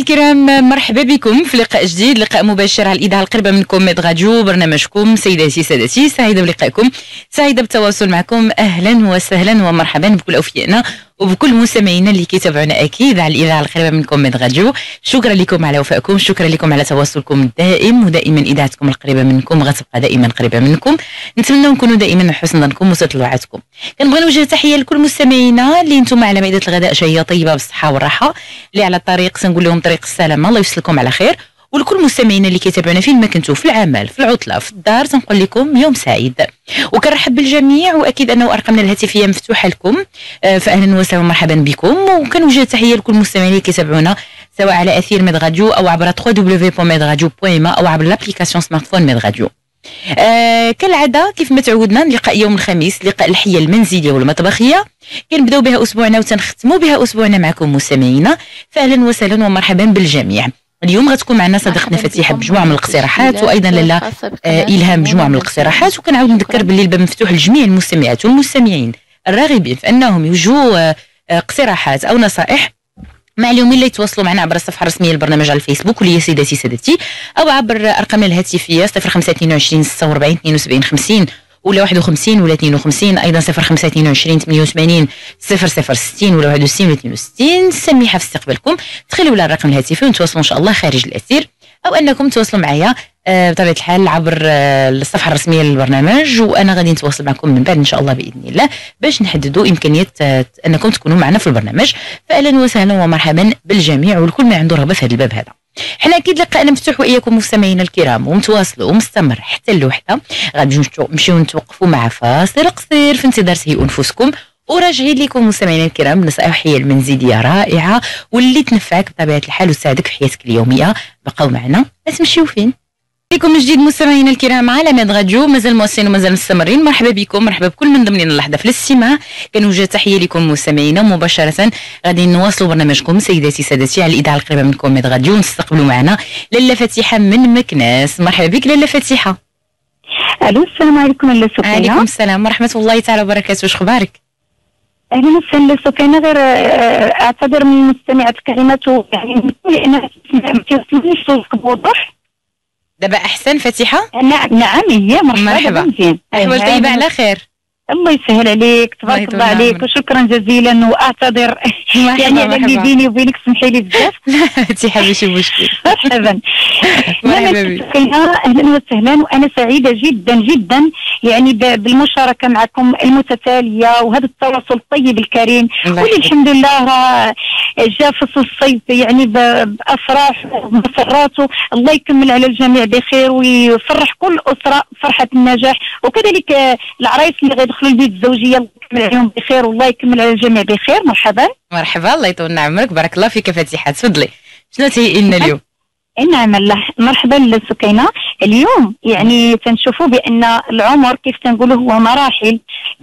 الكرام، مرحبا بكم في لقاء جديد، لقاء مباشر على الإذاعة القريبة منكم ميد راديو، برنامجكم سيداتي سادتي. سعيدة بلقائكم، سعيدة بالتواصل معكم. أهلا وسهلا ومرحبا بكل أوفيائنا وبكل مستمعينا اللي كيتابعونا أكيد على الإذاعة القريبة منكم ميد راديو. شكرا لكم على وفائكم، شكرا لكم على تواصلكم الدائم، ودائما إذاعتكم القريبة منكم غتبقى دائما قريبة منكم. نتمنى نكونوا دائما حسن ظنكم وتطلعاتكم. كنبغي نوجه تحية لكل مستمعينا اللي انتم على مائدة الغداء شهية طيبة بالصحة والراحة، اللي على الطريق سنقول لهم طريق السلامة، الله يوصلكم على خير. ولكل مستمعينا اللي كيتابعونا فين ما كنتوا، في العمل، في العطلة، في الدار، تنقول لكم يوم سعيد. وكنرحب بالجميع، واكيد انه ارقامنا الهاتفيه مفتوحه لكم، فاهلا وسهلا ومرحبا بكم. وكنوجه تحيه لكل المستمعين اللي كيتابعونا سواء على اثير ميد راديو او عبر www.medradio.ma او عبر لابليكاسيون سمارت فون ميد راديو. كالعاده كيف ما تعودنا، لقاء يوم الخميس، لقاء الحيه المنزليه والمطبخيه، كنبداو بها اسبوعنا وتنختموا بها اسبوعنا معكم مستمعينا. فاهلا وسهلا ومرحبا بالجميع. اليوم غتكون معنا صديقتنا فتيحه بمجموعه من الاقتراحات، وايضا لاله الهام بمجموعه من الاقتراحات. وكنعاود نذكر باللي الباب مفتوح لجميع المستمعات والمستمعين الراغبين في انهم يوجهوا اقتراحات او نصائح مع اليومين اللي يتواصلوا معنا عبر الصفحه الرسميه للبرنامج على الفيسبوك واللي هي سيداتي سادتي، او عبر ارقامنا الهاتفيه 0522 46 72 50 ولا 51 ولا 52، ايضا 0522 88 0060 ولا 61 ولا 62. سميحه في استقبالكم، تخليوا لنا الرقم الهاتفي ونتواصلوا ان شاء الله خارج الاثير، او انكم تواصلوا معايا بطبيعه الحال عبر الصفحه الرسميه للبرنامج، وانا غادي نتواصل معكم من بعد ان شاء الله باذن الله باش نحددوا امكانيه انكم تكونوا معنا في البرنامج. فاهلا وسهلا ومرحبا بالجميع والكل ما عنده رغبه في هذا الباب هذا. حنا اكيد لقاءنا مفتوح واياكم مستمعينا الكرام، ومتواصلوا ومستمر حتى اللوحده. غادي نمشيو نتوقفوا مع فاصل قصير في انتظار تهيئوا انفسكم، وراجعين لكم مستمعينا الكرام نصائح حية المنزليه رائعه واللي تنفعك بطبيعه الحال وتساعدك في حياتك اليوميه. بقاو معنا، ما تمشيو فين. بكم من جديد مستمعينا الكرام على ميد راديو، مازال مواصلين ومازال مستمرين. مرحبا بكم، مرحبا بكل من ضمننا اللحظه في الاستماع. كنوجه تحيه لكم مستمعينا. مباشره غادي نواصلوا برنامجكم سيداتي سادتي على الاذاعه القريبه منكم ميد راديو، ونستقبلوا معنا لاله فتيحه من مكناس. مرحبا بك لاله فتيحه. الو، السلام عليكم لاله سكينه. وعليكم السلام ورحمه الله تعالى وبركاته. واش اخبارك؟ اهلا وسهلا لاله سكينه. غير اعتذر من المستمعات الكريمات، يعني لان ما توصلنيش صوتك بوضوح. دابا احسن فتيحه؟ نعم هي مرحبا. مزيان. احوال طيبه على خير. الله يسهل عليك، تبارك الله عليك، وشكرا جزيلا. واعتذر يعني على اللي بيني وبينك، سمحي لي بزاف. فتيحه ماشي مشكل. مرحبا. اهلا وسهلا، وانا سعيده جدا جدا يعني بالمشاركه معكم المتتاليه وهذا التواصل الطيب الكريم، واللي الحمد لله راه جاء فصل الصيف يعني بافراح ومسراته. الله يكمل على الجميع بخير ويفرح كل اسره فرحه النجاح، وكذلك العرايس اللي غيدخلوا البيت الزوجيه الله يكمل عليهم بخير والله يكمل على الجميع بخير. مرحبا مرحبا، الله يطول عمرك، بارك الله فيك فتيحه. تفضلي، شنو تهيئي لنا اليوم؟ نعم الله. مرحبا سكينه. اليوم يعني تنشوفوا بان العمر كيف تنقولوا هو مراحل،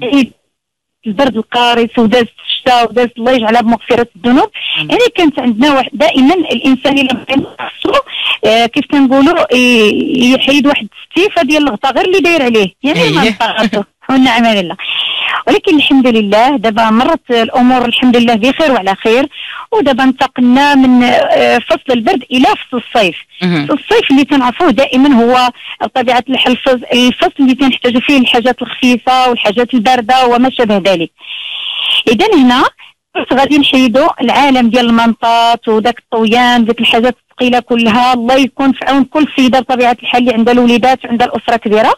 البرد القارس وداز الشتاء وداز الله يجعلها بمغفره الذنوب. يعني كانت عندنا دائما الانسان اللي نفسه كيف تنقولوا يحيد واحد الستيفه ديال الغطا غير اللي داير عليه، يعني ما نطاقته والنعم لله. ولكن الحمد لله دابا مرت الامور الحمد لله بخير وعلى خير، ودابا انتقلنا من فصل البرد الى فصل الصيف. الصيف اللي تنعرفوه دائما هو طبيعه الحال الفصل اللي تنحتاجوا فيه الحاجات الخفيفه والحاجات البارده وما شابه ذلك. اذا هنا غادي نحيدوا العالم ديال المنطات وداك الطويان ديك الحاجات الثقيله كلها. الله يكون في عون كل سيده بطبيعه الحال اللي عندها الوليدات وعندها الاسره كبيره.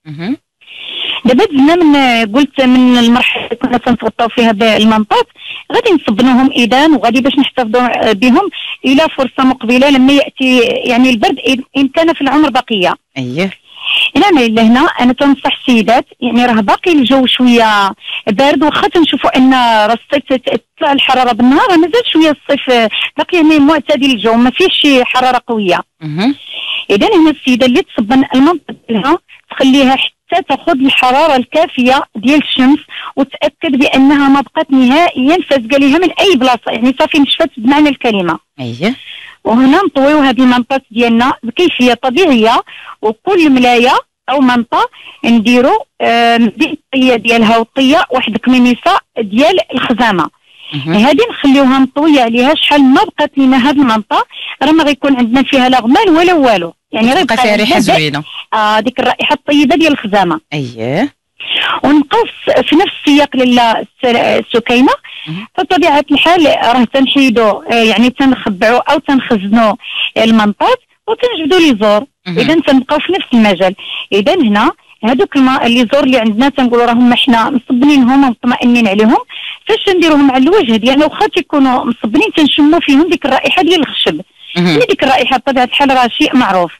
دابا دزنا قلت من المرحله اللي كنا تنتغطاو فيها بالمنطات، غادي نصبنوهم اذا، وغادي باش نحتفظوا بهم الى فرصه مقبله لما ياتي يعني البرد ان كان في العمر بقيه. اييه نعم لهنا انا تنصح السيدات، يعني راه باقي الجو شويه بارد، واخا تنشوفوا ان راه الصيف تطلع الحراره بالنهار، مازال شويه الصيف باقي يعني معتدل الجو ما فيهش شي حراره قويه. اذا هنا السيده اللي تصبن المنطقه ديالها تخليها حتى تاخذ الحراره الكافيه ديال الشمس، وتاكد بانها ما بقات نهائيا فازقه ليها من اي بلاصه، يعني صافي نشفت بمعنى الكلمه. اييه. وهنا نطويو هذه المنطات ديالنا بكيفيه طبيعيه، وكل ملايه او منطه نديرو الطيه ديالها والطيه واحد الكميميسه ديال الخزامه. هذه نخليوها مطويه عليها شحال ما بقات لينا هذه المنطقه، راه ما غيكون عندنا فيها لا غمال ولا والو، يعني غير بقى فيها ريحه زوينه. ديك الرائحه الطيبه ديال الخزامه. اييه. ونبقاو في نفس السياق لاله السكينه. فبطبيعه الحال راه تنحيدو يعني تنخبعو او تنخزنو المنطاد وتنجبدو لي زور. اذا تنبقاو في نفس المجال. اذا هنا هذوك لي زور اللي عندنا تنقولوا راهم حنا مصبنينهم ومطمئنين عليهم، فاش نديروهم على الوجه ديالنا واخا تيكونوا مصبنين تنشموا فيهم ديك الرائحه ديال الخشب. ديك الرائحه بطبيعه الحال راه شيء معروف.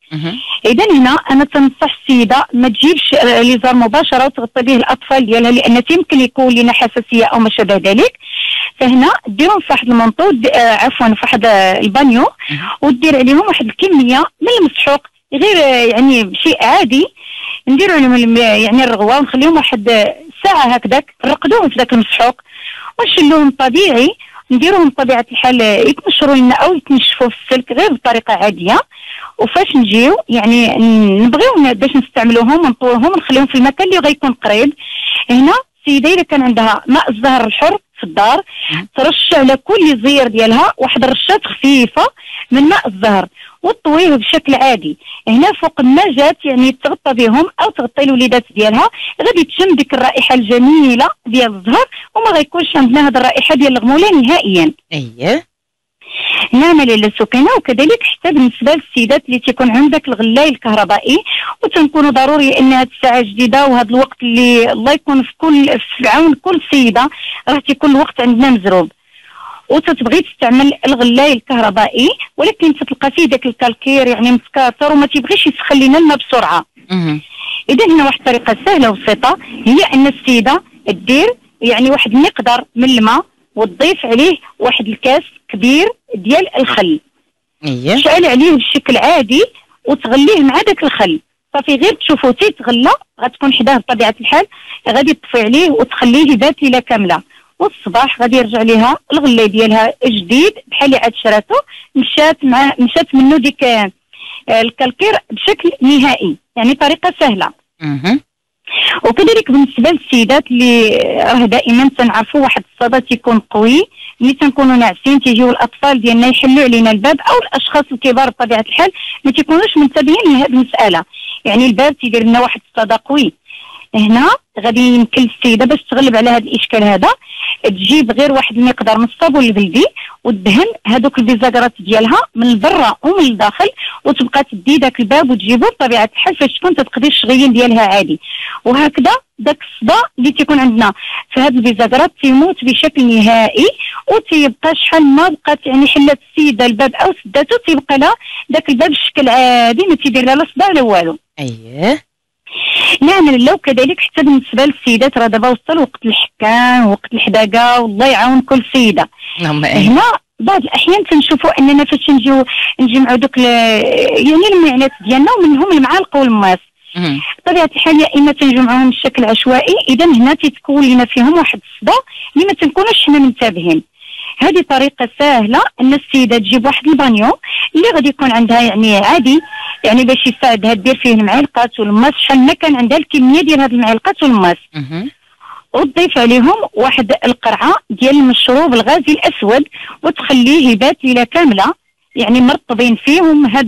اذا هنا انا تنصح السيده ما تجيبش لي زار مباشره وتغطي به الاطفال ديالها، لان يمكن يكون لنا حساسيه او ما شابه ذلك. فهنا ديرهم في واحد المنطو عفوا في واحد البانيو، ودير عليهم واحد الكميه من المسحوق غير يعني بشيء عادي، نديروا لهم يعني الرغوه ونخليهم واحد ساعه هكذاك، نرقدوهم في ذاك المسحوق ونشلوهم طبيعي، نديروهم بطبيعه الحال يتنشروا لنا او يتنشفوا في السلك غير بطريقه عاديه. وفاش نجيو يعني نبغيو باش نستعملوهم ونطووهم ونخليهم في المكان اللي غيكون قريب. هنا السيده اذا كان عندها ماء الزهر الحر في الدار ترش على كل زير ديالها واحد الرشات خفيفه من ماء الزهر وتطويه بشكل عادي. هنا فوق ما جات يعني تغطى بهم او تغطي الوليدات ديالها، غادي تشم ديك الرائحه الجميله ديال الزهر وما غيكونش عندنا هذه الرائحه ديال الغموله نهائيا. اييه. نعمل للسكينه. وكذلك حتى بالنسبه للسيدات اللي تيكون عندك الغلاي الكهربائي وتنكونوا ضروري ان هذه الساعه جديده وهذا الوقت اللي الله يكون في عون كل سيده، راه تيكون الوقت عندنا مزروب وتتبغي تستعمل الغلاي الكهربائي، ولكن تتلقى فيه داك الكالكير يعني متكاثر وما تيبغيش يسخن لنا الماء بسرعه. اذا هنا واحد الطريقه سهله وبسيطه هي ان السيده دير يعني واحد المقدار من الماء وتضيف عليه واحد الكاس كبير ديال الخل. اييه. تشعل عليه بشكل عادي وتغليه مع داك الخل، صافي غير تشوفو تيتغلى غتكون حداه بطبيعه الحال، غادي تطفي عليه وتخليه يبات ليله كامله، والصباح غادي يرجع ليها الغلاي ديالها جديد بحال اللي عاد شراتو، مشات منه ديك الكالكير بشكل نهائي، يعني طريقه سهله. وكذلك بالنسبه للسيدات اللي راه دائما تنعرفوا واحد الصدى تيكون قوي، ملي تنكونوا ناعسين تيجيو الاطفال ديالنا يحلوا علينا الباب او الاشخاص الكبار بطبيعه الحال ما تيكونوش منتبهين لهذه المساله، يعني الباب تيدير لنا واحد الصدى قوي. هنا غادي يمكن السيده باش تغلب على هذا الاشكال هذا تجيب غير واحد المقدار من الصابون البلدي وتدهن هذوك البيزاكرات ديالها من برا ومن الداخل، وتبقى تدي داك الباب وتجيبو بطبيعه الحال فاش تكون تقضي الشغيين ديالها عادي. وهكذا داك الصدى اللي تيكون عندنا في هذه البيزاكرات تيموت بشكل نهائي، وتيبقى شحال ما بقات يعني حلات السيده الباب او سداتو تيبقى لها داك الباب بشكل عادي ما تيدير لها لا صداع لا والو. اييه. نعمل له كذلك حتى بالنسبه للسيدات، راه دابا وصل وقت الحكام ووقت الحداقه والله يعاون كل سيده. هنا بعض الاحيان تنشوفوا اننا فاش نجمعوا دوك يعني المعانات ديالنا ومنهم المعالق والماس، بطبيعه الحال يا اما تنجمعوهم بشكل عشوائي، اذا هنا تتكون لنا فيهم واحد الصدى اللي ما تنكونوش حنا منتبهين. هذه طريقه سهله ان السيده تجيب واحد البانيو اللي غادي يكون عندها يعني عادي، يعني باش يساعدها دير فيه المعلقات والماس شحال ما كان عندها الكميه ديال هاد المعلقات والماس، وتضيف عليهم واحد القرعه ديال المشروب الغازي الاسود وتخليه يبات ليله كامله، يعني مرطبين فيهم هاد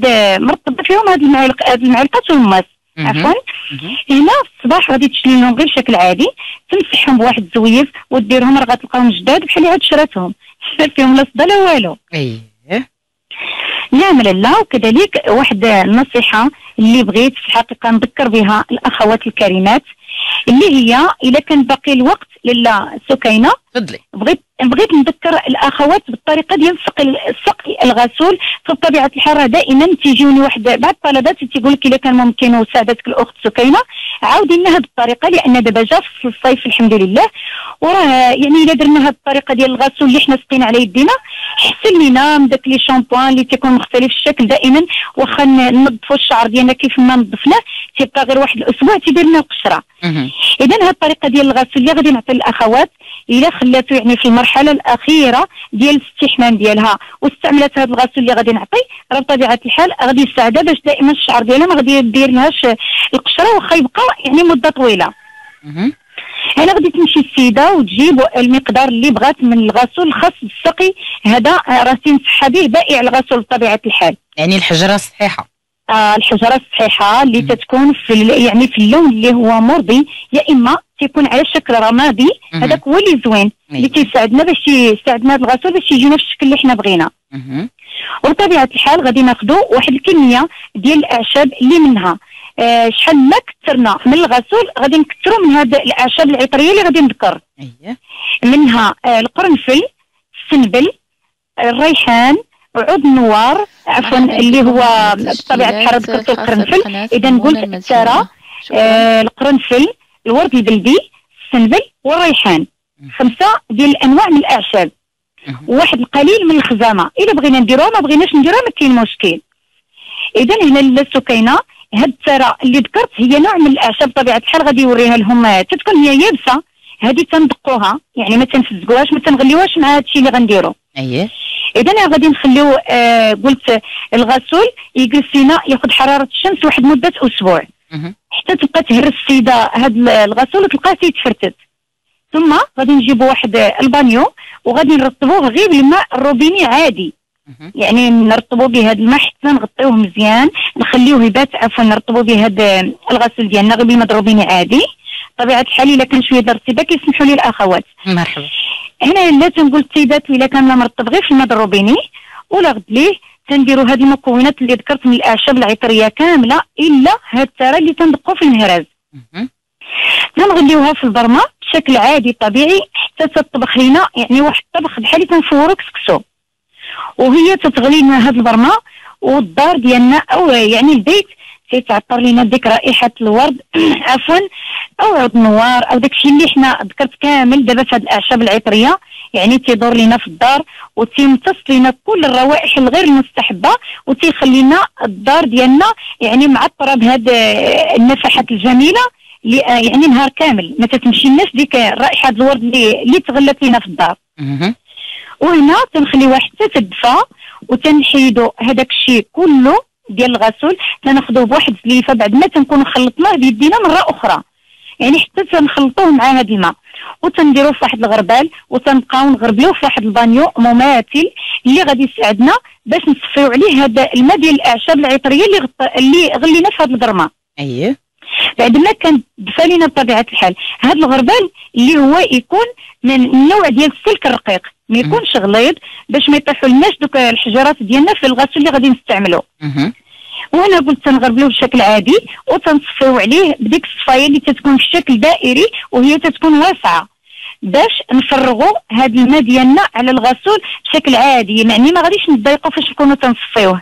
المعلقات والماس عفوا. هنا في الصباح غادي تشليهم غير بشكل عادي، تمسحهم بواحد الزويف وديرهم راه غتلقاهم جداد بحال اللي عاد شراتهم ما فيهم لا صدى لا والو. اييه. نعمل لا. وكذلك واحد النصيحه اللي بغيت في الحقيقه نذكر بها الاخوات الكريمات، اللي هي اذا كان باقي الوقت لاله سكينه تفضلي. بغيت نذكر الاخوات بالطريقه ديال سقي الغسول. فبطبيعه الحال دائما تيجيوني واحد بعض الطلبات تيقول لك اذا كان ممكن وساعدتك الاخت سكينه عاودي لنا هذه الطريقه، لان دابا جا في الصيف الحمد لله، وراه يعني الا درنا هذه الطريقه ديال الغسول اللي حنا سقينا على يدينا حسن لينا من داك لي شامبوان اللي تيكون مختلف الشكل. دائما واخا ننظفوا الشعر ديالنا كيف ما نظفناه تيبقى غير واحد الاسبوع تيدير لنا القشره. اذا هذه الطريقه ديال الغسول اللي غادي نعطي للاخوات الا خلاتو يعني في المرحله الاخيره ديال الاستحمام ديالها واستعملت هذا الغسول اللي غادي نعطي، راه بطبيعه الحال غادي يساعدها باش دائما الشعر ديالها ما غادي يدير لهاش القشره واخا يبقى يعني مده طويله. هنا غادي تمشي السيده وتجيب المقدار اللي بغات من الغسول الخاص بالسقي. هذا راه تنصح به بائع الغسول بطبيعه الحال. يعني الحجره الصحيحه. الحجره الصحيحه اللي تتكون يعني في اللون اللي هو مرضي، يا اما تيكون على شكل رمادي. هذاك هو اللي زوين اللي تيساعدنا باش يساعدنا هذا الغسول باش يجينا في الشكل اللي حنا بغينا. وبطبيعه الحال غادي ناخذوا واحد الكميه ديال الاعشاب اللي منها شحال ما كثرنا من الغسول غادي نكثروا من هاد الاعشاب العطريه اللي غادي نذكر. منها القرنفل، السنبل، الريحان، عود النوار، عفوا اللي هو بطبيعه الحال ذكرت القرنفل. اذا قلت الثرى، القرنفل، الورد البلدي، السنبل والريحان. 5 ديال الانواع من الاعشاب، وواحد القليل من الخزامه. الا بغينا نديروها ما بغيناش نديروها ما كاين مشكل. اذا هنا السكينه هاد الثرى اللي ذكرت هي نوع من الاعشاب بطبيعه الحال غادي يوريها لهم، تتكون هي يابسه. هذه تندقوها يعني ما تنفزقوهاش ما تنغليوهاش مع هادشي اللي غنديرو. اذا غادي نخليو قلت الغسول يجلس لينا ياخذ حراره الشمس واحد مده اسبوع حتى تبقى تهرس السيده هذا الغسول وتلقاه تيتفرتت. ثم غادي نجيبو واحد البانيو وغادي نرطبوه غير بالماء الروبيني عادي. يعني نرطبوا به هذا الماء حتى نغطيوه مزيان، نخليوه يبات، عفوا نرطبوا به هذا الغسول ديالنا غير بالماء الروبيني عادي. طبيعه الحال الا كان شويه الارتباك يسمحوا لي الاخوات. مرحبا. هنا لا تنقول السيدات الا كان مرطب غير في الماء الروبيني ولا غد ليه تنديروا هذه المكونات اللي ذكرت من الاعشاب العطريه كامله الا هذا الثرى اللي تندقوا في المهراز. تنغليوها في البرمه بشكل عادي طبيعي حتى تطبخ لنا يعني واحد الطبخ بحال اللي تنفورو كسكسو، وهي تتغلي لنا هذه البرمه والدار ديالنا او يعني البيت تيتعطر لنا ديك رائحه الورد عفوا او عود النوار او داكشي اللي حنا ذكرت كامل دابا في هذه الاعشاب العطريه. يعني تيدور لنا في الدار وتيمتص لنا كل الروائح الغير المستحبه وتيخلي لنا الدار ديالنا يعني معطره بهذه النفحات الجميله اللي يعني نهار كامل ما تتمشي لناش ديك رائحه الورد اللي تغلت لنا في الدار. وهنا تنخليوها حتى تدفى وتنحيدو هذاك الشيء كله ديال الغسول تناخذوه بواحد الزليفه بعد ما تنكونوا خلطناه بيدينا مره اخرى، يعني حتى تنخلطوه مع هذا الماء وتنديروه في واحد الغربال وتنبقاو نغربلوه في واحد البانيو مماثل اللي غادي يساعدنا باش نصفيو عليه هذا الماء ديال الاعشاب العطريه اللي غلينا في هذه البرمه. بعد ما كان دفى لينا بطبيعه الحال هذا الغربال اللي هو يكون من النوع ديال السلك الرقيق، ما يكونش غليظ باش ما يطيحوا لناش دوك الحجرات ديالنا في الغسول اللي غادي نستعملو. وهنا قلت تنغربلوه بشكل عادي وتنصفيو عليه بديك الصفايه اللي تتكون في شكل دائري وهي تتكون واسعه باش نفرغوا هذا الماء ديالنا على الغسول بشكل عادي، يعني ما غاديش نضايقوا فاش نكونوا تنصفيوه.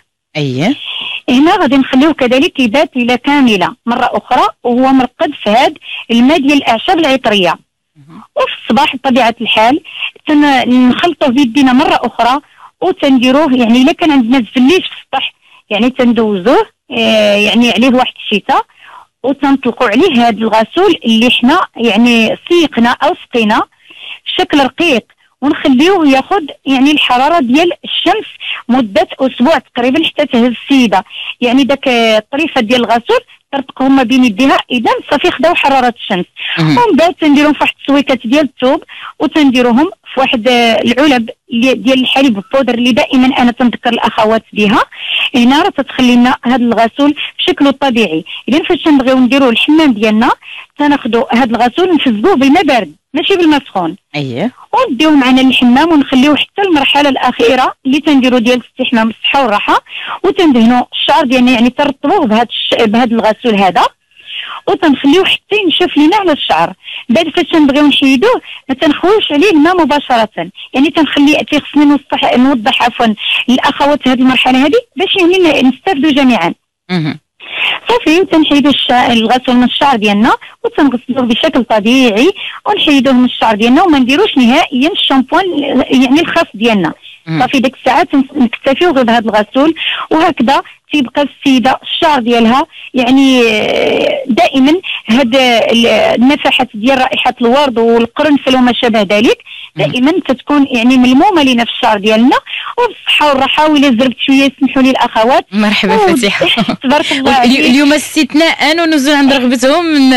هنا غادي نخليوه كذلك يبات ليله كامله مره اخرى وهو مرقد في هذا الماء ديال الاعشاب العطريه. وفي الصباح بطبيعه الحال نخلطوه بيدينا مره اخرى وتنديروه يعني الا كان عندنا الزليج في السطح يعني تندوزوه يعني عليه واحد الشتاء وتنطلقوا عليه هذا الغسول اللي حنا يعني سيقنا او سقينا بشكل رقيق ونخليوه ياخذ يعني الحراره ديال الشمس مده اسبوع تقريبا حتى تهز السيده، يعني داك الطريفه ديال الغسول ترتقهم ما بين يديها اذا صافي خداو حراره الشمس. ومن بعد تنديروهم في واحد السويكات ديال الثوب وتنديروهم في واحد العلب ديال الحليب البودر اللي دائما انا تنذكر الاخوات بها. هنا راه تتخلي لنا هذا الغسول بشكله الطبيعي. اذا فاش تنبغيو نديروا الحمام ديالنا تناخذوا هذا الغسول نفزقوه بالماء بارد ماشي بالماء سخون. ونديوه معنا للحمام ونخليوه حتى المرحله الاخيره اللي تنديروا ديال الاستحمام بالصحه والراحه وتندهنوا الشعر ديالنا يعني ترطبوه بهذا الغسول هذا وتنخليوه حتى ينشف لينا على الشعر. بعد فاش تنبغيو نحيدوه ما تنخويوش عليه الماء مباشره، يعني تنخلي تيخصني نوضح عفوا للاخوات هذه المرحله هذه باش يعني نستافدوا جميعا. صافي تنحيدوا الغسول من الشعر ديالنا وتنغسلوه بشكل طبيعي ونحيدوه من الشعر ديالنا وما نديروش نهائيا الشامبوان يعني الخاص ديالنا. صافي ديك الساعات نكتفيو غير بهذا الغسول وهكذا تيبقى السيده الشعر ديالها يعني دائما هاد النفحات ديال رائحه الورد والقرنفل وما شابه ذلك دائما تتكون يعني ملمومه لينا في الشعر ديالنا وبالصحه والراحه. وإلا زربت شويه يسمحوا لي الاخوات. مرحبا فاتحه. تبارك الله اليوم استثناء ونزول عند رغبتهم،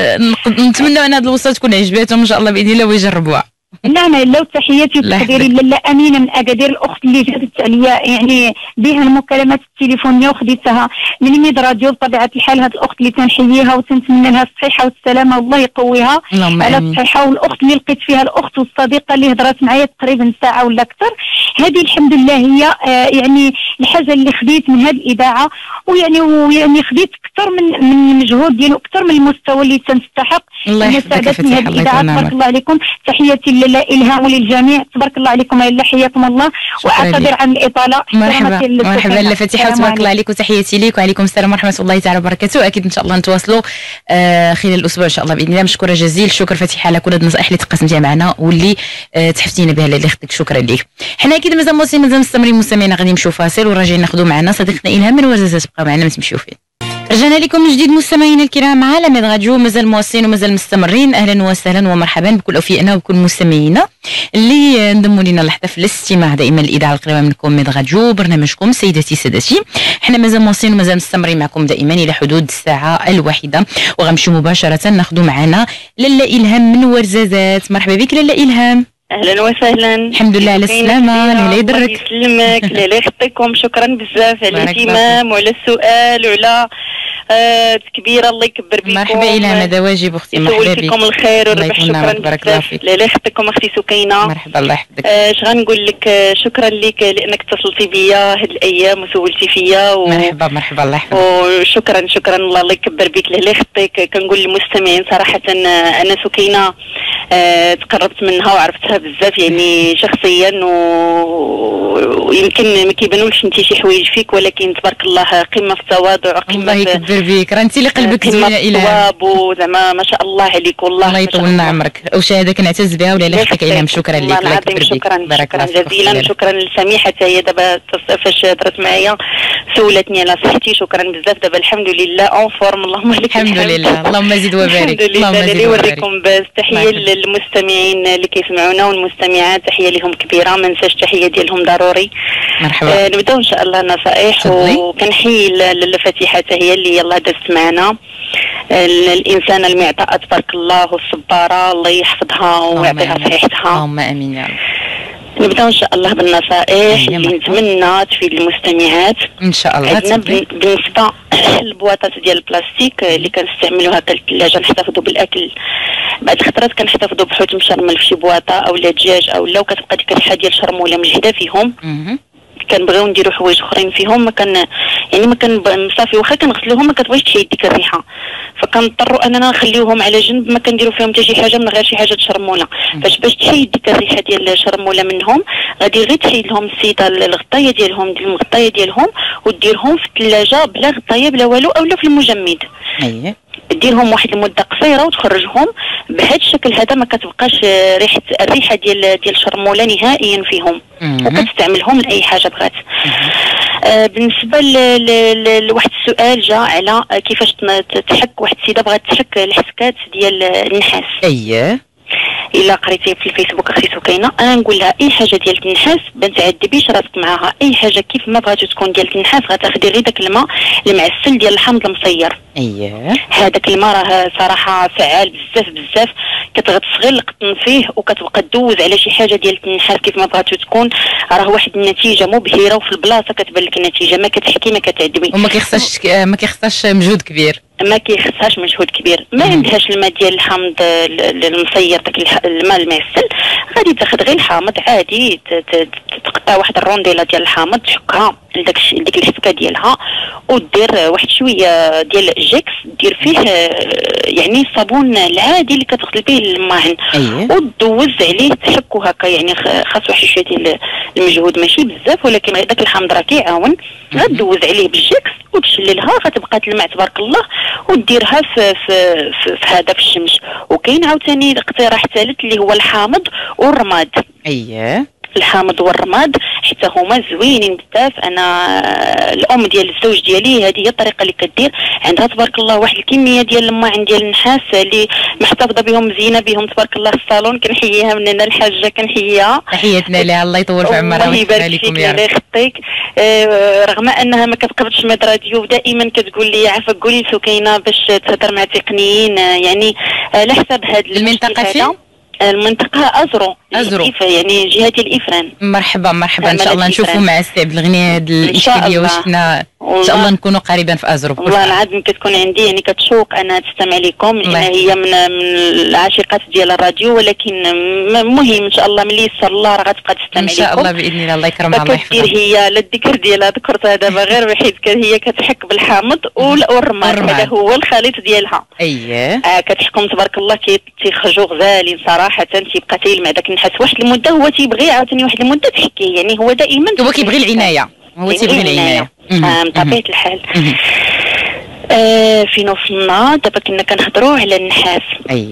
نتمنى ان هذه الوصفه تكون عجباتهم ان شاء الله باذن الله ويجربوها. نعم لو تحياتي وتقديري لاله امينه من اكادير، الاخت اللي جاتت عليا يعني بها المكالمات التليفونيه وخديتها من ميد راديو. بطبيعه الحال هذه الاخت اللي تنحييها وتنتمنى لها الصحه والسلامه والله يقويها على الصحه. والاخت اللي لقيت فيها الاخت والصديقه اللي هضرات معايا تقريبا ساعه ولا اكثر، هذه الحمد لله هي يعني الحاجه اللي خديت من هذه الاذاعه، ويعني خديت اكثر من المجهود ديالو، اكثر من المستوى اللي تنستحق. الله يحفظك هذه الاذاعه. تبارك الله عليكم. تحياتي لا إلهام وللجميع. تبارك الله عليكم يا حياكم الله، واعتذر عن الإطالة. مرحبا لا فاتحة، تبارك الله عليك وتحياتي ليك وعليكم السلام ورحمة الله تعالى وبركاته. أكيد إن شاء الله نتواصلوا خلال الأسبوع إن شاء الله بإذن الله. مشكورة جزيل الشكر فاتحة على كل النصائح اللي تقاسمتيها معنا واللي تحفتينا بها اللي خدك. شكرا ليك. حنا أكيد مازال مستمرين مستمعين، غادي نمشيو فاصل وراجعين ناخذوا معنا صديقتنا إلهام من وزازات. بقاو معنا ما تمشيو فين. رجعنا لكم من جديد مستمعينا الكرام على ميد راديو، مازال مواصلين ومازال مستمرين. اهلا وسهلا ومرحبا بكل اوفيائنا وبكل مستمعينا اللي انضموا لنا لحظه في الاستماع دائما الاذاعه القريبه منكم ميد راديو، برنامجكم سيداتي سادتي. احنا مازال مواصلين ومازال مستمرين معكم دائما الى حدود الساعه الواحده، وغنمشيو مباشره ناخذوا معنا لاله الهام من ورزازات. مرحبا بك لاله الهام. اهلا وسهلا. الحمد لله على السلامه. الله يضرك. الله يسلمك. الله يخطيكم. شكرا بزاف على الاهتمام وعلى السؤال وعلى كبيره. الله يكبر بكم. مرحبا الهام، هذا واجب اختي. مرحبا بك. لكم الخير والربح. شكرا بزاف. الله يخطيكم اختي سكينه. مرحبا الله يحفظك. اش غنقول لك، شكرا لك لانك اتصلتي بيا هاد الايام وسولتي فيا مرحبا الله يحفظك. وشكرا الله يكبر بك. الله يخطيك. كنقول للمستمعين صراحه انا سكينه تقربت منها وعرفتها بزاف يعني شخصيا، ويمكن ما كيبانولش انت شي حوايج فيك، ولكن تبارك الله قمه في التواضع، قمه الله يكبر بيك. راه انت اللي قلبك زوين الى الثواب، وزعما ما شاء الله عليك. والله الله يطول لنا عمرك، وشهاده كنعتز بها ولا يخليك الهام. شكرا لك. الله يكبر بيك. شكرا جزيلا. شكرا لسميحه هي دابا فاش هضرت معايا سولتني على صحتي. شكرا بزاف. دابا الحمد لله اون فورم. اللهم لك الحمد لله. اللهم زد وبارك. اللهم زد وبارك. بس تحيه للمستمعين اللي كيسمعونا والمستمعات، تحيه لهم كبيره، ما ننساش تحيه ديالهم ضروري. مرحبا. نبداو ان شاء الله النصائح، وكنحيي لفاتحه هي اللي يلاه دازت معنا، الانسانه المعطاءه تبارك الله والصباره، الله يحفظها ويعطيها صحتها. اللهم امين يا رب. نبداو ان شاء الله بالنصائح اللي نتمنى تفيد المستمعات ان شاء الله. عندنا بالنسبه للبواطات ديال البلاستيك اللي كنستعملوها كالثلاجه نحتفظوا بالاكل. بعض الخطرات كنحتفظوا بحوت مشرمل في شي بواطه اولا دجاج اولا، وكتبقى ديك الريحه ديال شرموله مجهده فيهم. كنبغيو نديرو حوايج اخرين فيهم، ما كان صافي واخا كنغسلوهم ما كتبغيش تحيد ديك الريحه، فكنضطروا اننا نخليوهم على جنب، ما كنديرو فيهم حتى شي حاجه من غير شي حاجه تشرموله. باش تحيد ديك الريحه ديال الشرموله منهم، غادي غير تحيد لهم السيده الغطايه ديالهم المغطايه ديالهم، وديرهم في الثلاجه بلا غطايه بلا والو، اولا في المجمد. ديرهم واحد المده قصيره وتخرجهم بهذا الشكل هذا، ما كتبقاش الريحه ديال الشرموله نهائيا فيهم، وكتستعملهم لاي حاجه بغات. بالنسبه لواحد السؤال جا على كيفاش تحك، واحد السيده بغات تحك الحسكات ديال النحاس. الا قريتي في الفيسبوك اختي سكينه، انا نقول لها اي حاجه ديال النحاس ما تعذبيش راسك معاها. اي حاجه كيف ما بغاتو تكون ديال النحاس غتاخدي غير داك الماء المعسل ديال الحامض المصير. هذاك الماء راه صراحه فعال بزاف، كتغطس غير القطن فيه وكتبقى تدوز على شي حاجه ديال النحاس كيف ما بغاتو تكون، راه واحد النتيجه مبهره، وفي البلاصه كتبان لك النتيجه، ما كتحكي ما كتعذبي، وما كيخصهاش مجهود كبير. ما كيخصهاش مجهود كبير. ما عندهاش الماء ديال الحامض المصير، داك الماء المعسل، غادي تاخذ غير الحامض عادي، تقطع واحد الرونديله ديال الحامض تحكها لديك الحسكه ديالها، ودير واحد شويه ديال جيكس، دير فيه يعني الصابون العادي اللي كتغسل به الماعن، ودوز عليه تحكو هكا، يعني خاص واحد شويه ديال المجهود ماشي بزاف، ولكن داك الحامض راه كيعاون. غدوز عليه بالجيكس وتشللها، غتبقى تلمع تبارك الله، وديرها في هذا في الشمس. وكاين عاوتاني اقتراح ثالث اللي هو الحامض والرماد. الحامض والرماد حتى هما زوينين بزاف. انا الام ديال الزوج ديالي هذه هي الطريقه اللي كدير، عندها تبارك الله واحد الكميه ديال الماعن ديال النحاس اللي محتفظه بهم، مزينه بهم تبارك الله في الصالون. كنحييها من هنا الحاجه، كنحييها تحياتنا لها، الله يطول في عمرها ويخليها لكم يا رب. الله يخطيك. رغم انها ما كتقبضش ميد راديو دائما كتقول لي عافاك قولي لسكينه باش تهضر مع التقنيين، يعني على حسب هذا المنطقه فين؟ المنطقة أزرو يعني جهة الإفران. مرحبا مرحبا، إن شاء الله نشوفوا مع السي عبد الغني هذه الإشكالية واش حنا إن شاء الله نكونوا قريبا في أزرو. والله العظيم كتكون عندي يعني كتشوق أنا تستمع لكم، لأن هي من العاشقات ديال الراديو، ولكن مهم إن شاء الله ملي يسر الله راه غتبقى تستمع لكم إن شاء الله بإذن الله. الله يكرمها الله يحفظها. هي لا الذكر ديالها ذكرتها دابا غير وحيد، هي كتحك بالحامض والرماد، هذا هو الخليط ديالها. كتحكم تبارك الله كيخرجوا غزالين صراحة، تيبقى تيلمع داك النحاس واحد المدة، هو تيبغي عاوتاني واحد المدة تحكيه، يعني هو دائما هو كيبغي العناية، هو تيبغي العناية بطبيعة الحال. فين وصلنا دابا؟ كنا كنهضروا على النحاس.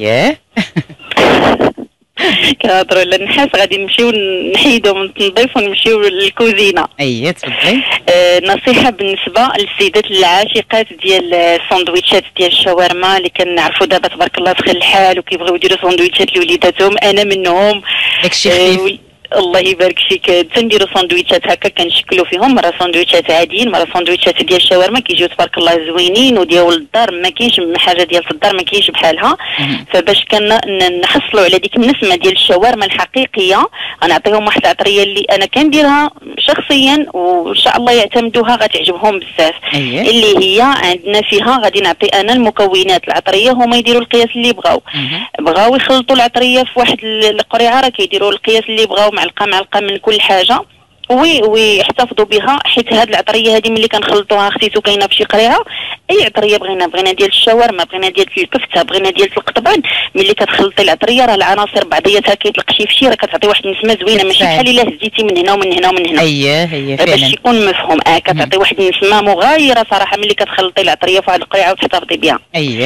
كنهضروا على النحاس، غادي نمشيو نحيدو من التنظيف ونمشيو للكوزينه. تفضلي. نصيحه بالنسبه للسيدات العاشقات ديال الساندويتشات ديال الشاورما اللي كنعرفوا دابا تبارك الله سخن الحال وكيبغيو يديروا ساندويتشات لوليداتهم، انا منهم. داكشي خفيف. الله يبارك فيك. تنديروا ساندويتشات هكا كنشكلوا فيهم، مرة ساندويتشات عاديين، مرة ساندويتشات ديال الشاورما كيجيو تبارك الله زوينين، وديال الدار ما كاينش حاجه ديال الدار ما كاينش بحالها. فباش نحصلوا على ديك النسمه ديال الشاورما الحقيقيه، غنعطيهم واحد العطريه اللي انا كنديرها شخصيا وان شاء الله يعتمدوها غتعجبهم بزاف. اللي هي عندنا فيها غادي نعطي انا المكونات العطريه، هما يديروا القياس اللي بغاو يخلطوا العطريه في واحد القريعه، راه كيديروا القياس اللي بغاو، معلقه من كل حاجه ويحتفظوا بها، حيت هاد العطريه هذه ملي كنخلطوها اختي سكينه في شي قريعه، اي عطريه بغينا ديال الشاورما، بغينا ديال الكفته، بغينا ديال القطبان، ملي كتخلطي العطريه راه العناصر بعضياتها كيطلق شي فشي، راه كتعطي واحد النسمه زوينه، ماشي بحال الا هزيتي من هنا ومن هنا ومن هنا. هي فعلا باش يكون مفهوم. كتعطي واحد النسمه مغايره صراحه ملي كتخلطي العطريه في واحد القريعه وتحتفظي بها.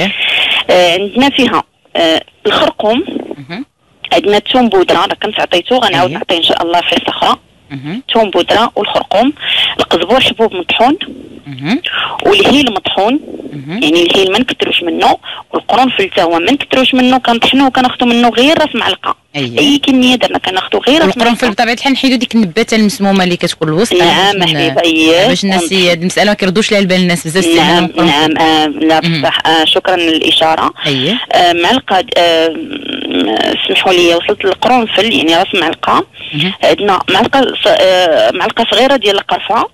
عندنا فيها الخرقوم، عندنا الثوم بودره، راه كنت عطيتو غنعاود نعطيه ان شاء الله في حصه اخرى. ثوم بودره والخرقوم، القزبور حبوب مطحون، والهيل مطحون، يعني الهيل ما نكثروش منه، والقرنفل حتى هو ما نكثروش منه، كنطحنوه وكناخذوا منه غير راس معلقه. اي كميه درنا كناخذوا غير راس معلقه. القرنفل بطبيعه الحال نحيدوا ديك النباته المسمومه اللي كتكون الوسط. نعم حبيبه. باش الناس هاد المساله ما كيردوش لها البال الناس بزاف. نعم لا بصح. شكرا للاشاره. معلقه سمحوا لي، وصلت للقرنفل يعني راس معلقه. عندنا معلقه صغيره ديال القرفه،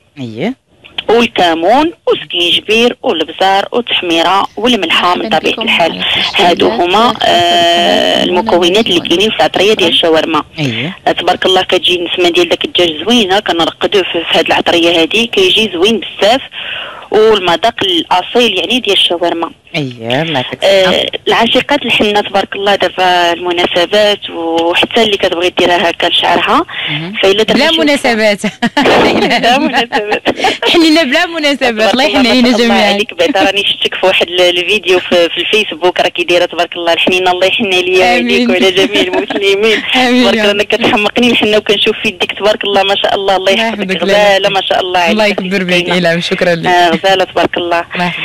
والكمون وسكينجبير والبزار والتحميره والملحه من طبيعه الحال. هادو هما المكونات اللي كاينين في العطريه ديال الشاورما. تبارك الله كتجي النسمه ديال داك الدجاج زوينه، كنرقدوه في هاد العطريه هادي كيجي زوين بزاف، والمذاق الاصيل يعني ديال الشاورما. الله العاشقات الحنه تبارك الله دابا المناسبات، وحتى اللي كتبغي ديرها هكا لشعرها، فإلا بلا مناسبات بلا مناسبات حنينا بلا مناسبات. الله يحن علينا جميعا. الله عليك بعدا راني شفتك في واحد الفيديو في الفيسبوك، راكي دايره تبارك الله الحنينه. الله يحن عليا وعليك وعلى جميع المسلمين. تبارك الله انا كتحمقني الحنه وكنشوف في يديك تبارك الله ما شاء الله. الله يحفظك غزاله ما شاء الله عليك. الله يكبر بك. إلهام شكرا لك. غزاله تبارك الله.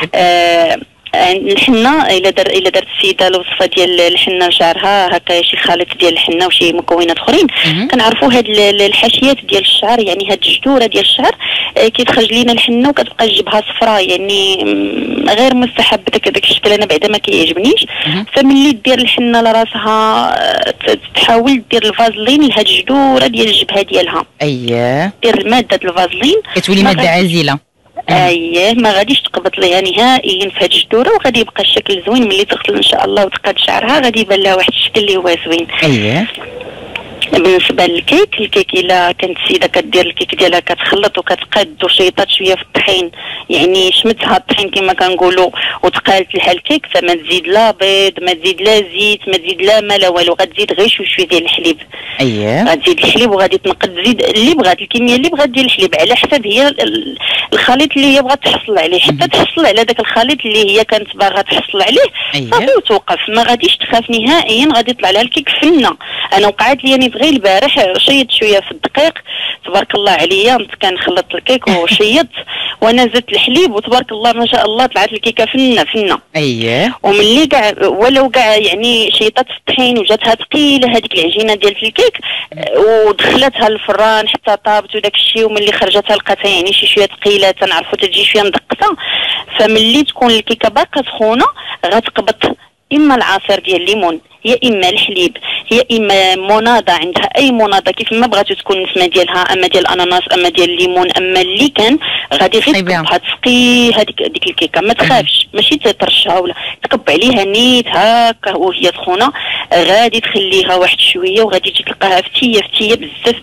الحنه الا دارت السيده الوصفه ديال الحنه لشعرها هكا، شي خليط ديال الحنه وشي مكونات اخرين، كنعرفوا هاد الحاشيات ديال الشعر، يعني هاد الجذوره ديال الشعر كيتخرج لينا الحنه وكتبقى جبهه صفراء، يعني غير مستحب داك الشكل، انا بعدا ما كيعجبنيش. فملي دير الحنه لراسها تحاول دير الفازلين لهاد الجذوره ديال الجبهه ديالها. دير ماده الفازلين كتولي ماده عازله. ما غاديش تقبط ليها نهائيا في هاد الجذوره، وغادي يبقى الشكل زوين. ملي تغسل ان شاء الله وتقاد شعرها غادي يبان لها واحد الشكل اللي هو زوين. بالنسبه للكيك الا كانت السيده كدير الكيك ديالها كتخلط وكتقاد وشيطات شويه في الطحين، يعني شمتها الطحين كما كنقولوا وتقالت لها الكيك، فما تزيد لا بيض، ما تزيد لا زيت، ما تزيد لا ما لا والو، غتزيد غير شويه ديال الحليب. غتزيد الحليب وغادي تنقد، تزيد اللي بغات الكميه اللي بغات ديال الحليب على حسب هي الخليط اللي هي بغات تحصل عليه، حتى تحصل على داك الخليط اللي هي كانت باغا تحصل عليه صافي وتوقف، ما غاديش تخاف نهائيا، غادي يطلع لها الكيك فنه. انا وقعت لي غير البارح شيط شويه في الدقيق تبارك الله عليا، كنخلط الكيك وشيط وانا زدت الحليب وتبارك الله ما شاء الله طلعت الكيكه فنه. وملي كاع ولو كاع يعني شيطات في الطحين وجاتها ثقيله هذيك العجينه ديال الكيك ودخلتها للفران حتى طابت وداك الشيء، وملي خرجتها لقاتها يعني شي شويه ثقيله تنعرفوا تجي شويه مدقسه. فملي تكون الكيكه باقا سخونه غتقبط اما العصير ديال الليمون يا اما الحليب يا اما مناضه، عندها اي مناضه كيف ما بغاتو تكون النسمه ديالها، اما ديال الاناناس اما ديال الليمون اما اللي كان، غادي غير تقبها تسقي هذيك الكيكه، ما تخافش ماشي ترشها ولا تقب عليها نيت هكا وهي سخونه، غادي تخليها واحد شويه وغادي تجي تلقاها فتيه بزاف.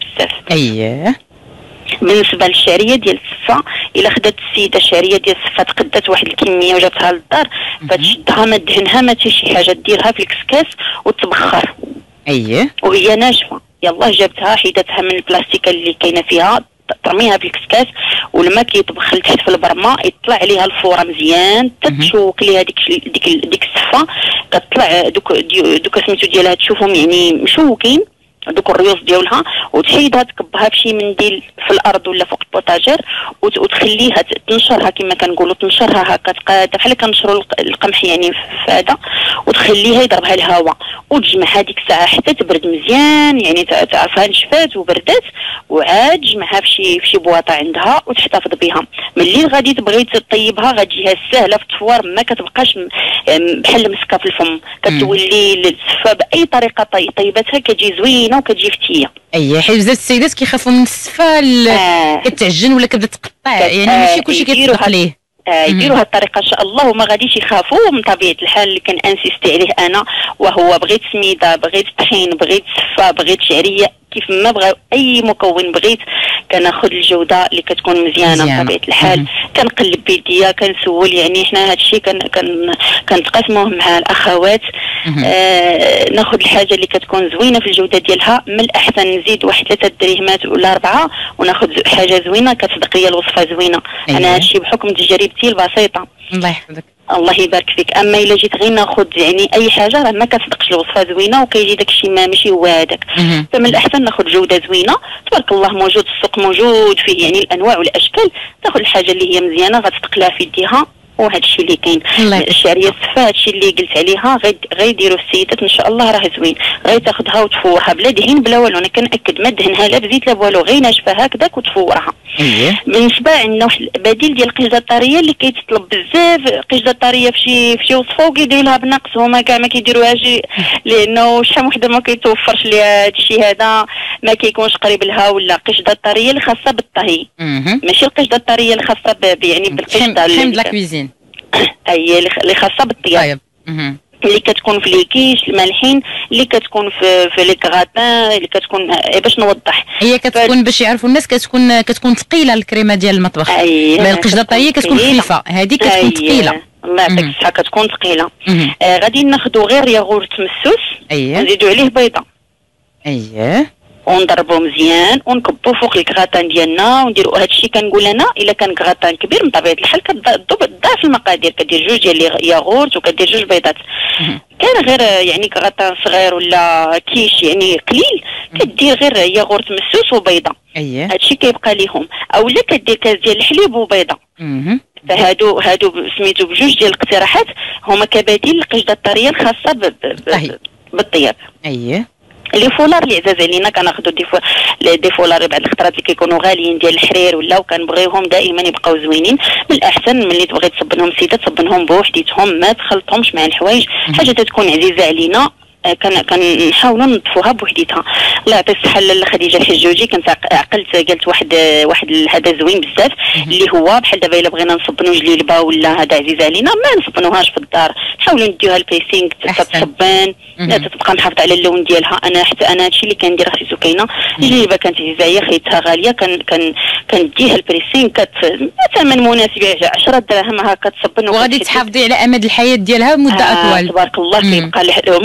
بالنسبه للشعريه ديال السفه، الا خدات السيده الشعريه ديال السفه تقدات واحد الكميه وجابتها للدار فتشدها ما دهنها ما حتى شي حاجه، ديرها في الكسكاس وتبخر وهي ناشفه، يلاه جابتها حيدتها من البلاستيكه اللي كاينه فيها ترميها في الكسكاس والماء كيطبخ لتحت في البرمه، يطلع عليها الفوره مزيان تتشوك ليها ديك السفه، كتطلع دوك سميتو ديالها تشوفهم يعني مشوكين دوك الريوس ديالها، وتحيدها تكبها بشي منديل في الارض ولا فوق البوطاجير وتخليها تنشرها كما كنقولوا، تنشرها هكا تقاده بحال كنشروا القمح يعني في هذا، وتخليها يضربها الهواء وتجمعها ديك الساعه حتى تبرد مزيان، يعني تعرفها نشفات وبردات، وعاد تجمعها في شي بواطه عندها وتحتفظ بها. ملي غادي تبغي تطيبها غتجيها ساهله في التفوار، ما كتبقاش بحال مسكه في الفم، كتولي السفه باي طريقه طيبتها كتجي زوينه وكتجي فتيه. حيت بزاف السيدات كيخافوا من السفه كتعجن ولا كتبدا تقطع، يعني ماشي كلشي كيطبق ليه. يديروا هذه الطريقه ان شاء الله وما غاديش يخافوا من طبيعه الحال اللي كنانسيستي عليه انا، وهو بغيت سميده بغيت طحين بغيت سفه بغيت شعريه كيف ما بغى اي مكون بغيت، كناخذ الجوده اللي كتكون مزيانه بطبيعه الحال، كنقلب بيديا كنسول، يعني حنا هذا الشيء كنتقاسموه مع الاخوات، ناخذ الحاجه اللي كتكون زوينه في الجوده ديالها، من الاحسن نزيد واحد 3 درهمات ولا 4 وناخذ حاجه زوينه كتصدق لي الوصفه زوينه. انا هذا الشيء بحكم تجربتي البسيطه. الله يحفظك. الله يبارك فيك. اما الا جيت غير ناخذ يعني اي حاجه راه ما كتصدقش الوصفه زوينه وكيجي داك الشيء ماشي هو هذاك، فمن الاحسن ناخذ جوده زوينه تبارك الله، موجود السوق موجود فيه يعني الانواع والاشكال، تاخذ الحاجه اللي هي مزيانه غتثق لها في يديها، وهذا الشيء اللي كاين. الشعريه السفه هذا الشيء اللي قلت عليها غير يديروا السيدات ان شاء الله راه زوين، غير تاخذها وتفورها بلا دهين بلا والو، انا كنأكد ما دهنها لا بزيت لا بوالو، غير ناشفه هكذاك وتفورها. بالنسبه عندنا واحد البديل ديال القشده الطريه اللي كيتطلب بزاف، قشده طريه في شي وصفه وكيديروا لها بنقص، هما كاع ما كيديروهاش لانه شحال وحده ما كيتوفرش ليها هذا الشيء هذا، ما كيكونش قريب لها، ولا قشده الطريه اللي خاصه بالطهي ماشي القشده الطريه اللي خاصه يعني بالقشده كريم لا كويزين اي اللي خاصه بالطياب اللي كتكون في ليكيش المالحين، اللي كتكون في لي كغاتان، اللي كتكون باش نوضح هي كتكون باش يعرفوا الناس كتكون ثقيله الكريمه ديال المطبخ. ما القشده الطريه كتكون خفيفه، هذه كتكون ثقيله. الله يعطيك الصحه كتكون ثقيله. غادي ناخذوا غير ياغورت مسوس ونزيدوا عليه بيضه ونضربوه مزيان ونكبوه فوق الكغاتان ديالنا ونديروا هذا الشيء. كنقول انا الا كان كغاتان كبير من طبيعه الحال كتضاعف المقادير، كدير 2 ديال ياغورت وكدير 2 بيضات. كان غير يعني كغاتان صغير ولا كيش يعني قليل كدير غير ياغورت مسوس وبيضه، هذا الشيء كيبقى ليهم، اولا كدير كاس ديال الحليب وبيضه. فهادو سميتو بجوج ديال الاقتراحات هما كبديل للقشده الطريه الخاصه بالطياب. لي فولار اللي عزاز علينا كناخذوا دي فولار بعد الخطرات اللي كيكونوا غاليين ديال الحرير ولا، وكنبغيوهم دائما يبقاو زوينين. من الاحسن ملي تبغي تصبنهم سيده تصبنهم بوحديتهم، ما تخلطهمش مع الحوايج، حاجه تكون عزيزه علينا كنحاولوا نضفوها بوحديتها. الله يعطي الصحه لاله خديجه الحجوجي، كنت عقلت قالت واحد هذا زوين بزاف اللي هو بحال دابا الا بغينا نصبنوا جليلبه ولا هذا عزيز علينا ما نصبنوهاش في الدار، نحاولوا نديوها البيسينغ تتصبن تبقى محافظه على اللون ديالها. انا حتى انا هادشي اللي كندير اختي سكينه، الجليلبه كانت عزيزه عليا خيتها غاليه، كنديها البريسينغ ثمن مناسب 10 دراهم هكا تصبن، وغادي تحافظي على امد الحياه ديالها مده اطول تبارك الله. كيبقى ولا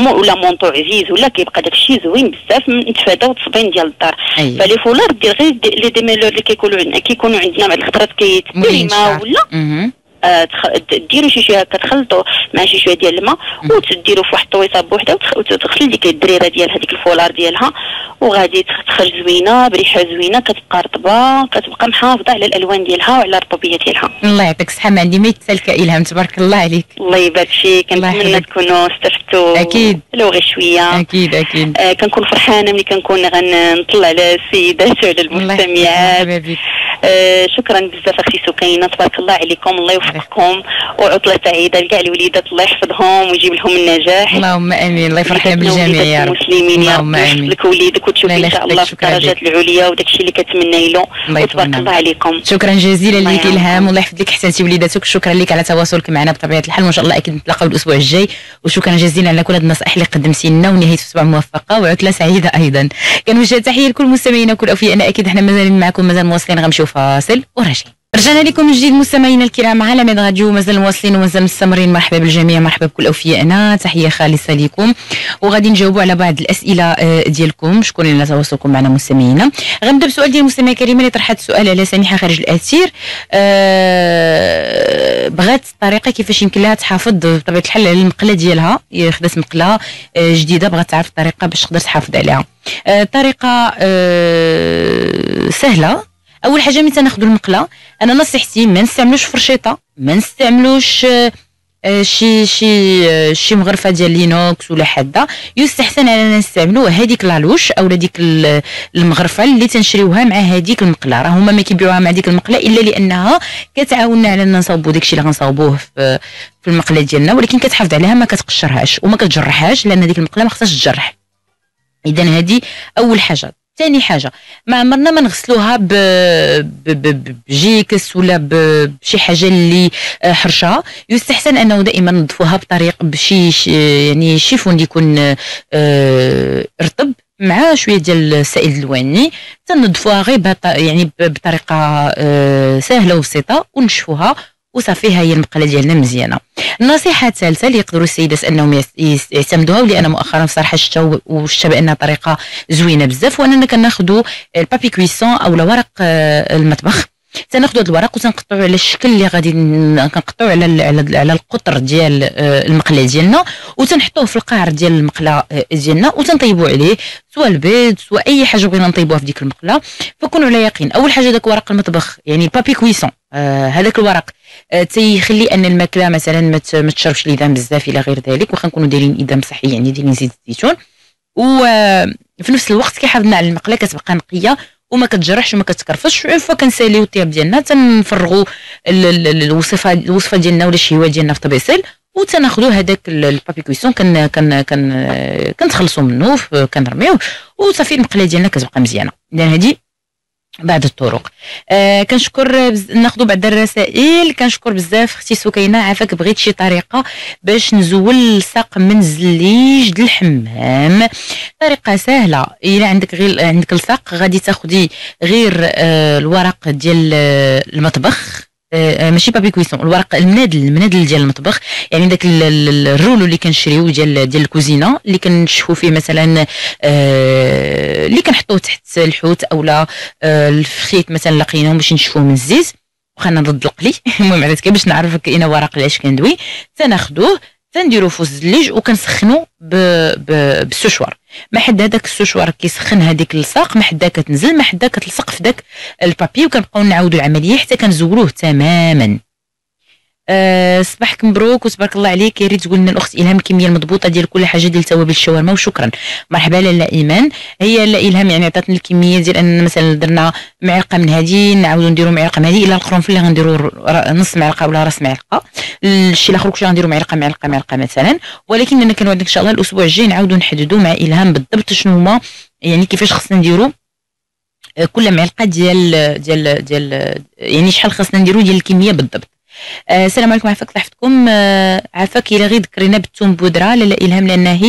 مونطو عزيز ولا كيبقى داكشي زوين بزاف نتفاداو التصبين ديال الدار. أيوة. فلي فولار دير غير لي ديميلور اللي كيكونوا عندنا بعض الخطرات كيتبريما ولا ديروا شي شويه كتخلطوا مع شي شويه ديال الماء وتديروا في واحد الطويصه بوحده وتغسل ديك الدريره ديال هذيك الفولار ديالها وغادي تخرج زوينه بريحه زوينه كتبقى رطبه كتبقى محافظه على الالوان ديالها وعلى الرطوبيه ديالها. الله يعطيك الصحه ما عندي ما يتسالك إلهام تبارك الله عليك. الله يبارك فيك كنتمنى تكونوا استفدتوا اكيد لو غير شويه. اكيد اكيد كنكون فرحانه ملي كنكون غنطلع على السيدات وعلى المستمعات. شكرا بزاف اختي سكينه تبارك الله عليكم الله يوفقكم وعطله سعيده لكاع الوليدات الله يحفظهم ويجيب لهم النجاح. اللهم امين الله يفرحنا بالجميع يا رب. المسلمين يا رب يحفظ لك وليدك وتشوف ان شاء الله في الدرجات العليا وداكشي اللي كتمنى له وتبارك الله عليكم. شكرا جزيلا لك إلهام والله يحفظ لك حسنتي وليداتك. شكرا لك على تواصلك معنا بطبيعه الحال وان شاء الله اكيد نتلاقاو الاسبوع الجاي وشكرا جزيلا على كل هاد النصائح اللي قدمتي لنا ونهايه اسبوع موفقه وعطله سعيده ايضا. كنوجه تحيه لكل مستمعينا وكل اوفيائنا اكيد احنا مازالين معكم مازال مواصلين غنمشيو فاصل وراجعين. رجعنا لكم من جديد مستمعينا الكرام على ميد راديو مازال مواصلين ومازال مستمرين. مرحبا بالجميع مرحبا بكل اوفيائنا تحيه خالصه لكم وغادي نجاوبوا على بعض الاسئله ديالكم. شكرا لنا تواصلكم معنا مستمعينا. غنبدا بسؤال ديال المستمعه كريمه اللي طرحت سؤال على سميحه خارج الاثير. بغات الطريقه كيفاش يمكن لها تحافظ بطبيعه الحال على المقله ديالها. خدات مقله جديده بغات تعرف الطريقه باش تقدر تحافظ عليها. طريقه سهله. اول حاجه ملي تناخذوا المقله انا نصيحتي ما نستعملوش فرشيطه ما نستعملوش شي مغرفه ديال لينوكس ولا حاده. يستحسن اننا نستعملوا هذيك لالوش او ديك المغرفه اللي تنشريوها مع هذيك المقله. راه هما ما كيبيعوها مع ديك المقله الا لانها كتعاوننا على ان نصاوبوا داكشي اللي غنصاوبوه في المقله ديالنا ولكن كتحافظ عليها ما كتقشرهاش وما كتجرحهاش لان ديك المقله ما خصهاش تجرح. اذا هذه اول حاجه. ثاني حاجه ما عمرنا ما نغسلوها بجيكس ولا بشي حاجه اللي حرشه. يستحسن انه دائما نضفوها بطريقه بشي يعني شيفون اللي يكون رطب مع شويه ديال السائل الدلواني تنضفوها غير يعني بطريقه سهله وبسيطه ونشفوها وصافي هي المقله ديالنا مزيانه. النصيحه الثالثه اللي يقدروا السيدات انهم يعتمدوها واللي انا مؤخرا بصراحه شفت بانها طريقه زوينه بزاف واننا كناخذوا البابي كويسون او ورق المطبخ. تناخذوا هذا الورق وتنقطعوا على الشكل اللي غادي كنقطعوا على القطر ديال المقله ديالنا وتنحطوه في القعر ديال المقله ديالنا وتنطيبوا عليه سواء البيض سواء اي حاجه بغينا نطيبوها في ديك المقله. فكونوا على يقين اول حاجه داك ورق المطبخ يعني البابي كويسون هذاك الورق تيخلي ان الماكله مثلا ما تشربش الادام بزاف الى غير ذلك واخا نكونوا دايرين ادام صحي يعني دايرين زيت الزيتون وفي نفس الوقت كيحافظنا على المقله كتبقى نقيه وما كتجرحش وما كتكرفش. فكنساليو الطياب ديالنا تنفرغوا الوصفه ديالنا ولا الشهوه ديالنا في طبيسيل وتناخذوا هذاك البابي كويسون كنتخلصوا منه كنرميوه وصافي المقله ديالنا كتبقى مزيانه. اذا هذه بعض الطرق. كنشكر ناخذوا بعض الرسائل. كنشكر بزاف اختي سكينه عافاك بغيت شي طريقه باش نزول الساق من الزليج للحمام. طريقه سهله الا عندك الساق غادي تاخذي غير الورق ديال المطبخ ماشي بابي كويسون الورق المنادل ديال المطبخ يعني داك الرولو اللي كنشريو ديال الكوزينه اللي كنشفوا فيه مثلا اللي كنحطوه تحت الحوت اولا الفخيت مثلا لقيناهم باش نشفوه من الزيت وخانا ضد القلي. المهم عرفت كيفاش نعرف كاينه ورق العيش كندوي تناخذوه تنديرو في الزليج وكنسخنو بالسوشوار. ما حدا هذاك السوشوار كيسخن هذيك الساق ما حدا كتنزل ما حدا كتلصق في داك البابي وكنبقاو نعاودوا العمليه حتى كنزولوه تماما. صباحك مبروك وتبارك الله عليك. يا ريت تقول لنا الاخت الهام الكميه المضبوطه ديال كل حاجه ديال توابل الشاورما وشكرا. مرحبا لاله ايمان. هي لا الهام يعني عطاتنا الكميه ديال اننا مثلا درنا معلقه من هذه نعاودوا نديروا معلقه من هذه الى القرنفل اللي غنديروا نص معلقه ولا راس معلقه. الشيء الاخر كلشي غنديروا معلقه مثلا ولكن انا كنوعدك ان شاء الله الاسبوع الجاي نعاودوا نحددوا مع الهام بالضبط شنو هما يعني كيفاش خصنا نديروا كل معلقه ديال يعني شحال خصنا نديروا ديال الكميه بالضبط. السلام عليكم عافاك الله يحفظكم. عافاك الى غير ذكرينا بالثوم بودره لاله الهام لان هي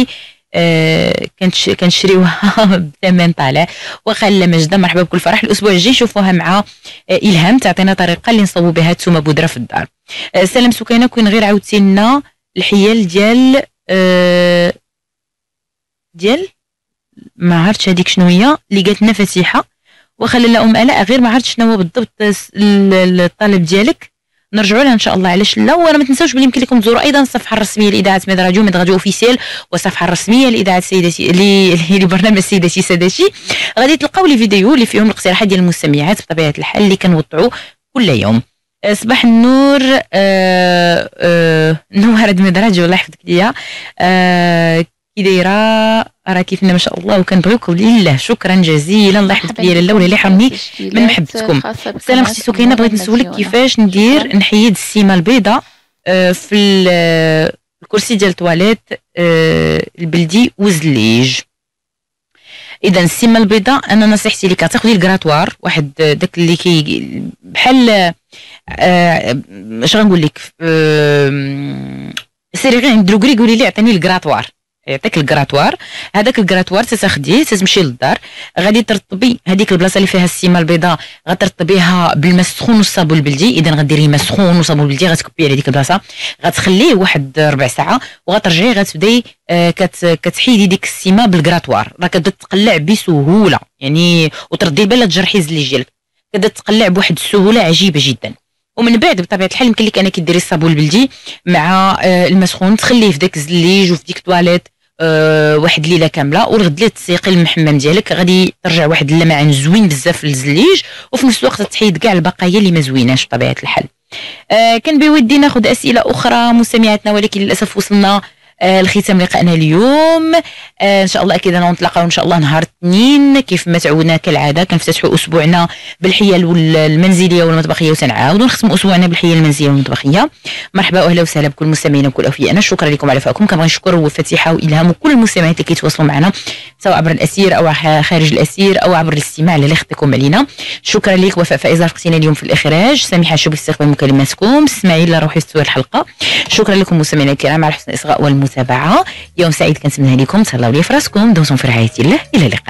كنشريوها بثمن طالع واخا لا مجده. مرحبا بكل فرح. الاسبوع الجاي نشوفوها مع الهام تعطينا طريقه اللي نصوبوا بها الثوم بودره في الدار. سلام سكينه كون غير عاودتي لنا الحيال ديال ديال ما عرفتش هذيك شنو هي اللي قالت لنا فتيحه، واخا لاله الاء غير ما عرفتش شنو هو بالضبط الطلب ديالك، نرجعوا لها ان شاء الله. علاش لا؟ وانا ما تنساوش بلي يمكن لكم تزوروا ايضا الصفحه الرسميه لاذاعه ميد راديو، ميد راديو اوفيسيال، والصفحه الرسميه لاذاعه سيداتي لبرنامج سيداتي سادتي. غادي تلقاو لي فيديو اللي فيهم الاقتراحات ديال المستمعات بطبيعه الحال اللي كنوضعوا كل يوم. صباح النور. نوار ميد راديو الله يحفظك ليا. كي دايره؟ راكي فينا ما شاء الله وكنبغيوك لله. شكرا جزيلا الله يحفظك ليا لاله، ولا يحرمني من محبتكم. سلام اختي سكينه، بغيت نسولك كيفاش ندير نحيد السيمه البيضاء في الكرسي ديال الطواليت البلدي والزليج. اذا السيمه البيضاء انا نصيحتي لك تاخذي الكراتوار واحد داك اللي كي بحال اش غنقول لك، سيري غير عند الكري قولي لي عطيني الكراتوار، يعطيك الكراتوار. هذاك الكراتوار تاخديه تمشي للدار، غادي ترطبي هذيك البلاصه اللي فيها السيمه البيضاء، غترطبيها بالماء السخون والصابون البلدي. اذا غديري ماء سخون وصابون بلدي، غتكبي على ديك البلاصه، غتخليه واحد ربع ساعه، وغترجعي غتبداي كتحيدي ديك السيمه بالكراتوار. راه كتبدا تقلع بسهوله يعني، وتردي بلا تجرحي الزليج ديالك، كتبدا تقلع بواحد السهوله عجيبه جدا. ومن بعد بطبيعه الحال يمكن لك انك ديري الصابون البلدي مع الماء سخون، تخليه في داك الزليج وفي ديك الطواليت واحد ليله كامله، والغد ليه تسيقي المحمم ديالك، غادي ترجع واحد اللمعان زوين بزاف للزليج، وفي نفس الوقت تحيد كاع البقايا اللي ما زويناش بطبيعه الحال. كان بودي ناخذ اسئله اخرى مستمعاتنا، ولكن للاسف وصلنا لختام لقائنا اليوم. ان شاء الله اكيد نتلاقاو ان شاء الله نهار الاثنين كيف ما تعودنا كالعاده، كنفتتحوا اسبوعنا بالحيل المنزليه والمطبخيه، وتنعاودوا نختموا اسبوعنا بالحيل المنزليه والمطبخيه. مرحبا واهلا وسهلا بكل مستمعينا وكل اوفياءنا، شكرا لكم على وفائكم. كنبغي نشكر فتيحه والهام وكل المستمعين اللي كيتواصلوا معنا سواء عبر الاسير او خارج الاسير او عبر الاستماع اللي اختكم علينا. شكرا لك وفاء فائزه رافقتينا اليوم في الاخراج، سامحه شو باستقبال مكالماتكم، اسماعيل روحي استوى الحلقه. شكرا لكم مستمعينا الكرام على حسن الاصغاء والمتابعه. يوم سعيد كنتمنى لكم، تهلاو لي في راسكم، دمتم في رعايه الله، الى اللقاء.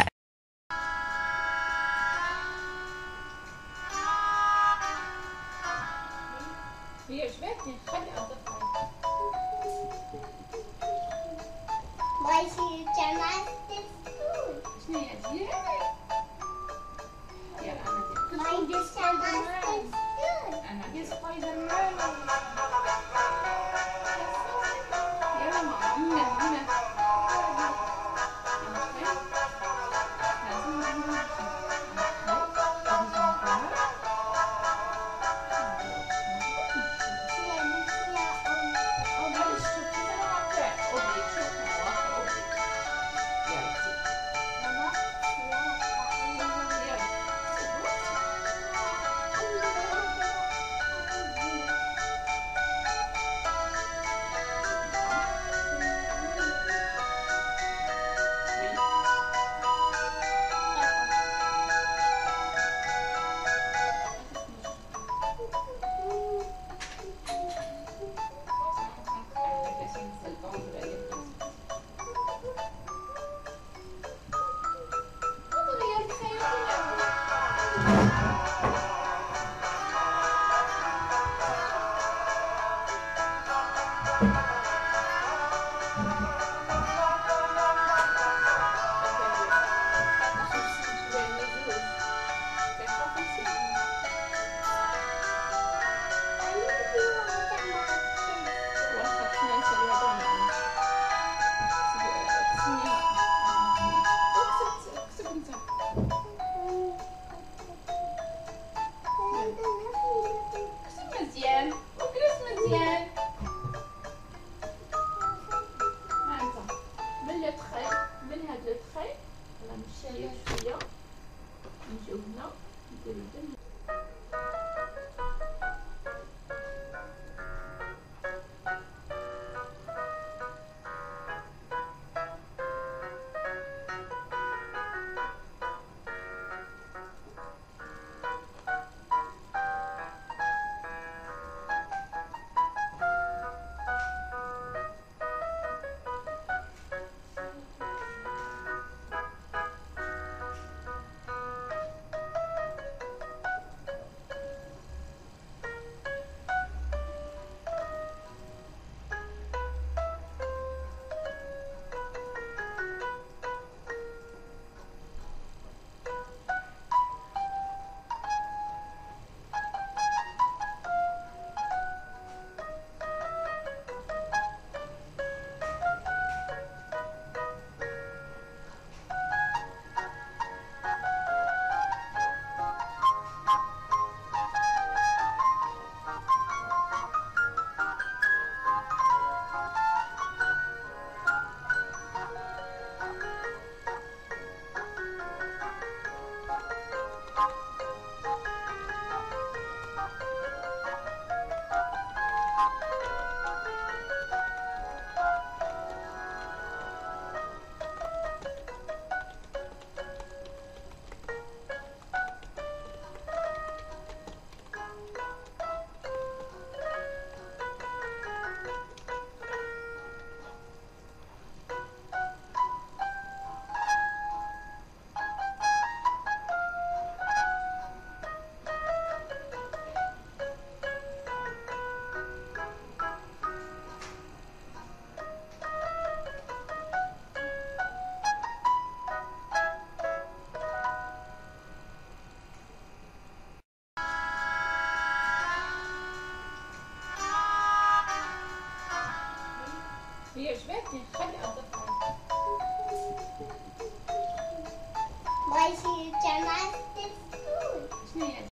عجبتني خلي اضيفها.